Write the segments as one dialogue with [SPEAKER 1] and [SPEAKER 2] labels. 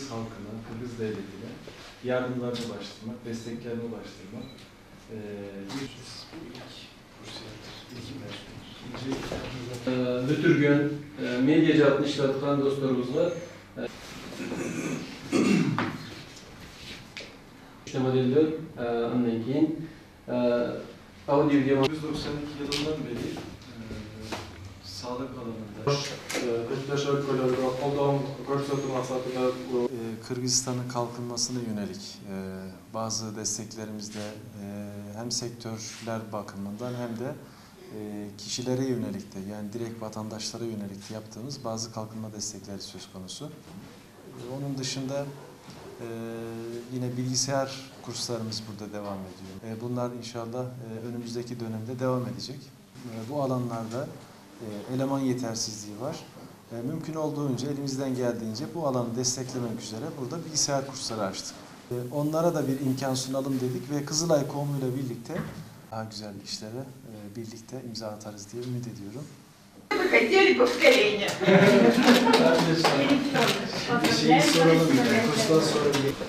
[SPEAKER 1] Kırgız halkına, Kırgız devletine yardımlarını ulaştırmak, desteklerini ulaştırmak.
[SPEAKER 2] Бүтүргөн медиа жаатын иштеп аткан досторубузга modelden andan keyin audio video
[SPEAKER 1] 1992 yılından beri sağlık alanında Kırgızistan'ın kalkınmasına yönelik bazı desteklerimizde hem sektörler bakımından hem de kişilere yönelik de, yani direkt vatandaşlara yönelik de yaptığımız bazı kalkınma destekleri söz konusu. Onun dışında yine bilgisayar kurslarımız burada devam ediyor. Bunlar inşallah önümüzdeki dönemde devam edecek. Bu alanlarda eleman yetersizliği var. Mümkün olduğunca, elimizden geldiğince bu alanı desteklemek üzere burada bilgisayar kursları açtık. Onlara da bir imkan sunalım dedik ve Kızılay Komu'yla birlikte daha güzel işlere birlikte imza atarız diye ümit ediyorum.
[SPEAKER 3] Хотели повторения.
[SPEAKER 1] Şeyi soralım, kurstan sonra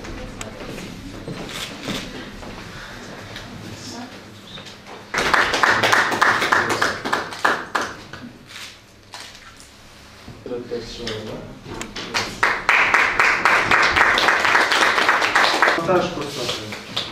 [SPEAKER 4] Montaj kursları.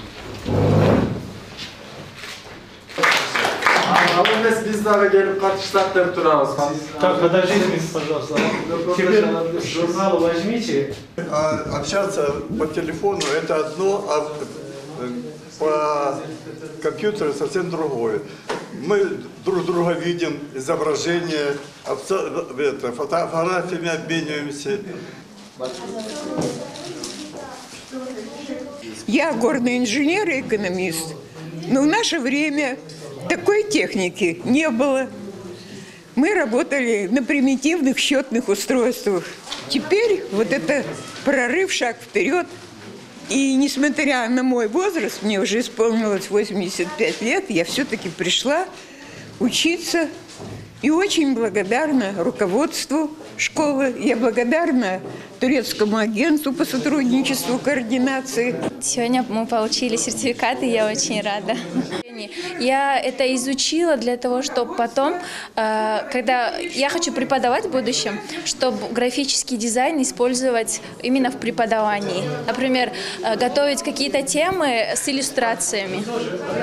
[SPEAKER 4] Biz daha gelip katışlar turağız.
[SPEAKER 5] Подождите, пожалуйста. Теперь журнал возьмите.
[SPEAKER 6] Общаться по телефону – это одно, а по компьютеру совсем другое. Мы друг друга видим, изображения, фотографиями обмениваемся.
[SPEAKER 3] Я горный инженер и экономист, но в наше время такой техники не было. Мы работали на примитивных счетных устройствах. Теперь вот это прорыв, шаг вперед. И несмотря на мой возраст, мне уже исполнилось 85 лет, я все-таки пришла учиться. И очень благодарна руководству школы. Я благодарна турецкому агентству по сотрудничеству, координации.
[SPEAKER 7] Сегодня мы получили сертификаты, я очень рада. Я это изучила для того, чтобы потом, когда я хочу преподавать в будущем, чтобы графический дизайн использовать именно в преподавании. Например, готовить какие-то темы с иллюстрациями.